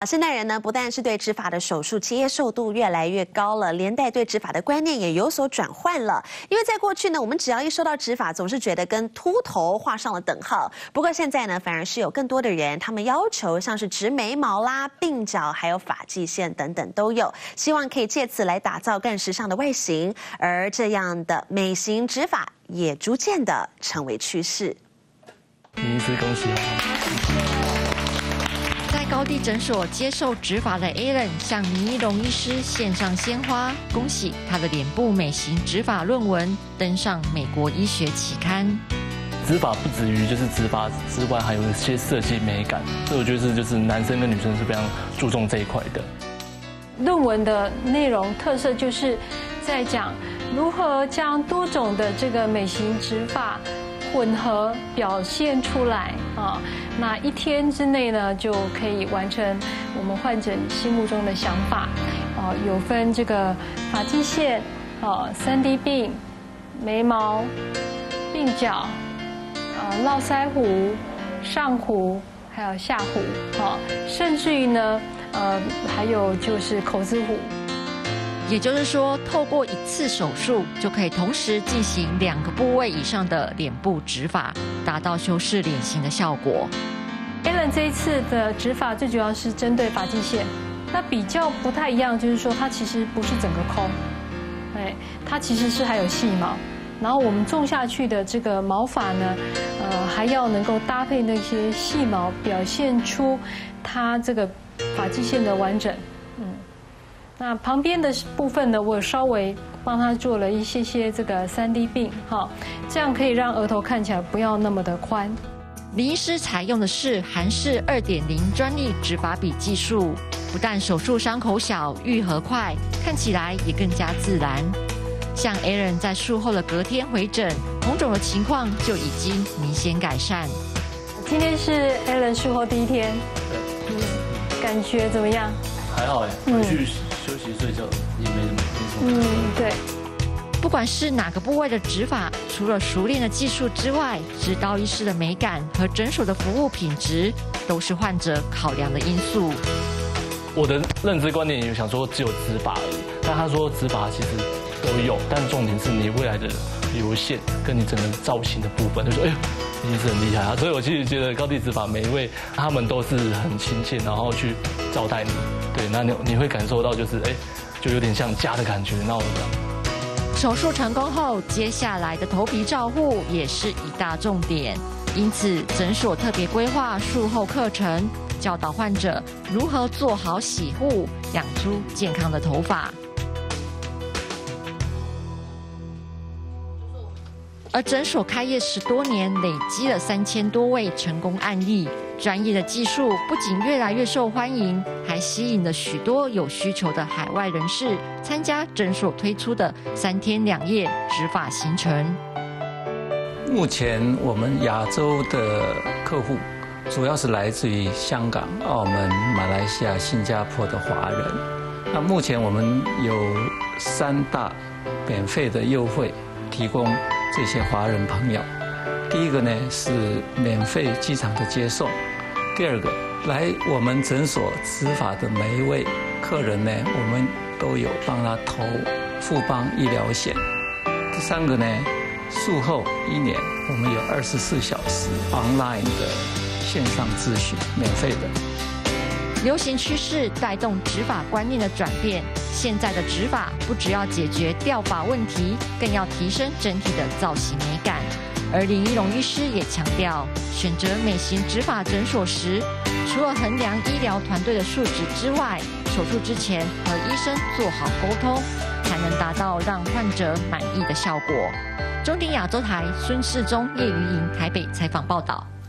现代人呢，不但是对植发的手术接受度越来越高了，连带对植发的观念也有所转换了。因为在过去呢，我们只要一说到植发，总是觉得跟秃头画上了等号。不过现在呢，反而是有更多的人，他们要求像是植眉毛啦、鬓角，还有发际线等等都有，希望可以借此来打造更时尚的外形。而这样的美型植发也逐渐的成为趋势。 李医师，恭喜在高地诊所接受植发的 Alan 向倪一龙医师献上鲜花，恭喜他的脸部美型植发论文登上美国医学期刊。 植发不止于就是植发之外，还有一些设计美感，所以我觉得就是男生跟女生是非常注重这一块的。 论文的内容特色就是在讲如何将多种的这个美型植发混合表现出来啊，那1天之内呢就可以完成我们患者心目中的想法啊，有分这个发际线啊、3D 鬓、眉毛、鬓角、络腮胡、上胡，还有下胡啊，甚至于呢还有就是口字胡。 也就是说，透过1次手术就可以同时进行2个部位以上的脸部植发，达到修饰脸型的效果。 Alan 这一次的植发最主要是针对发际线，那比较不太一样，就是说它其实不是整个空，它其实是还有细毛，然后我们种下去的这个毛发呢，还要能够搭配那些细毛，表现出它这个发际线的完整。那旁边的部分呢，我稍微帮他做了一些这个3D 鬓，这样可以让额头看起来不要那么的宽。 李医师采用的是韩式2.0专利植发笔技术，不但手术伤口小、愈合快，看起来也更加自然。像 Aaron 在术后的隔天回诊，红肿的情况就已经明显改善。 今天是 Aaron 术后第1天，感觉怎么样？ 还好回去休息睡觉也没什么。 对。 不管是哪个部位的植发，除了熟练的技术之外，指导医师的美感和诊所的服务品质，都是患者考量的因素。 我的认知观念也想说只有植发而已，但他说植发其实都有，但重点是你未来的流线跟你整个造型的部分，就说哎呦，已经是很厉害啊。所以我其实觉得高地植发每一位他们都是很亲切，然后去招待你，对，那你会感受到就是就有点像家的感觉，那我这样。 手术成功后，接下来的头皮照护也是一大重点，因此诊所特别规划术后课程，教导患者如何做好洗护，养出健康的头发。而诊所开业10多年，累积了3000多位成功案例。专业的技术不仅越来越受欢迎，还吸引了许多有需求的海外人士参加诊所推出的3天2夜植发行程。 目前我们亚洲的客户主要是来自于香港、澳门、马来西亚、新加坡的华人。那目前我们有3大免费的优惠提供这些华人朋友。第一个呢是免费机场的接送，第二个来我们诊所植发的每一位客人呢，我们都有帮他投富邦医疗险。第3个呢，术后1年我们有24小时 online 的线上咨询，免费的。 流行趋势带动植发观念的转变，现在的植发不只要解决掉发问题，更要提升整体的造型美感。而林一龙医师也强调，选择美型植发诊所时，除了衡量医疗团队的素质之外，手术之前和医生做好沟通，才能达到让患者满意的效果。中鼎亚洲台孙世忠、叶瑜莹台北采访报道。